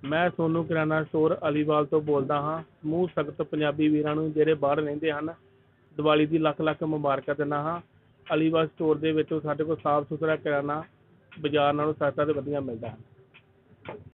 मैं सोनू किराना स्टोर अलीवाल तो बोलदा हाँ। समूह संगत पंजाबी वीरां नूं ਜਿਹੜੇ ਬਾਹਰ ਰਹਿੰਦੇ ਹਨ ਦੀਵਾਲੀ ਦੀ ਲੱਖ ਲੱਖ ਮੁਬਾਰਕਾਂ ਦਿੰਦਾ ਹਾਂ। ਅਲੀਵਾਲ ਸਟੋਰ ਦੇ ਵਿੱਚੋਂ ਸਾਡੇ ਕੋਲ ਸਾਫ਼ ਸੁਥਰਾ ਕਿਰਾਨਾ ਬਾਜ਼ਾਰ ਨਾਲੋਂ ਸਸਤਾ ਤੇ ਵਧੀਆ ਮਿਲਦਾ ਹੈ।